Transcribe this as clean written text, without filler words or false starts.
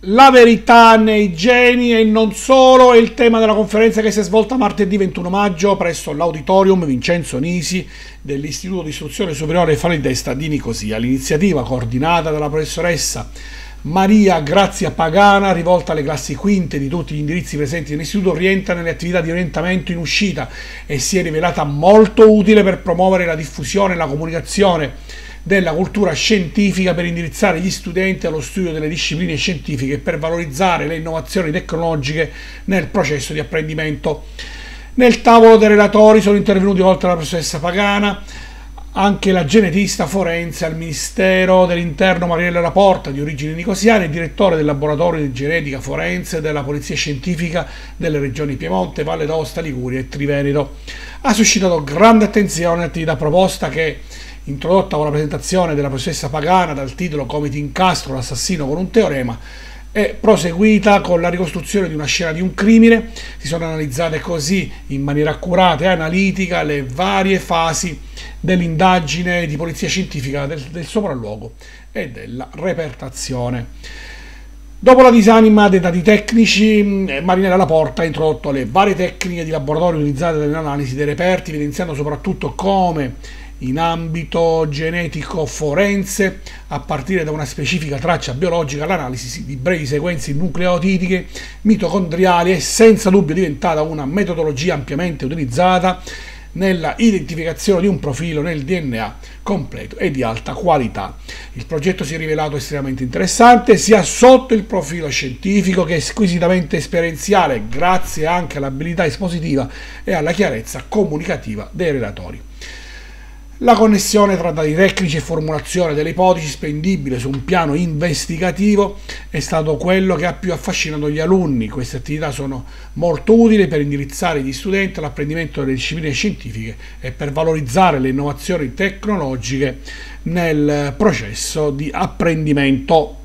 La verità nei geni e non solo è il tema della conferenza che si è svolta martedì 21 maggio presso l'Auditorium Vincenzo Nisi dell'Istituto di Istruzione Superiore Fani Desta di Nicosia. L'iniziativa, coordinata dalla professoressa Maria Grazia Pagana, rivolta alle classi quinte di tutti gli indirizzi presenti nell'istituto, rientra nelle attività di orientamento in uscita e si è rivelata molto utile per promuovere la diffusione e la comunicazione della cultura scientifica, per indirizzare gli studenti allo studio delle discipline scientifiche e per valorizzare le innovazioni tecnologiche nel processo di apprendimento. Nel tavolo dei relatori sono intervenuti, oltre alla professoressa Pagana, anche la genetista forense al Ministero dell'Interno Mariella Laporta, di origini nicosiane, e direttore del laboratorio di genetica forense della Polizia Scientifica delle regioni Piemonte, Valle d'Aosta, Liguria e Triveneto. Ha suscitato grande attenzione l'attività proposta che, introdotta con la presentazione della professoressa Pagana dal titolo "Come ti incastro l'assassino con un teorema", è proseguita con la ricostruzione di una scena di un crimine. Si sono analizzate così in maniera accurata e analitica le varie fasi dell'indagine di polizia scientifica del sopralluogo e della repertazione. Dopo la disamina dei dati tecnici, Marinella Laporta ha introdotto le varie tecniche di laboratorio utilizzate nell'analisi dei reperti, evidenziando soprattutto come in ambito genetico forense, a partire da una specifica traccia biologica, l'analisi di brevi sequenze nucleotidiche mitocondriali è senza dubbio diventata una metodologia ampiamente utilizzata nella identificazione di un profilo nel DNA completo e di alta qualità. Il progetto si è rivelato estremamente interessante sia sotto il profilo scientifico che squisitamente esperienziale, grazie anche all'abilità espositiva e alla chiarezza comunicativa dei relatori. La connessione tra dati tecnici e formulazione delle ipotesi spendibile su un piano investigativo è stato quello che ha più affascinato gli alunni. Queste attività sono molto utili per indirizzare gli studenti all'apprendimento delle discipline scientifiche e per valorizzare le innovazioni tecnologiche nel processo di apprendimento.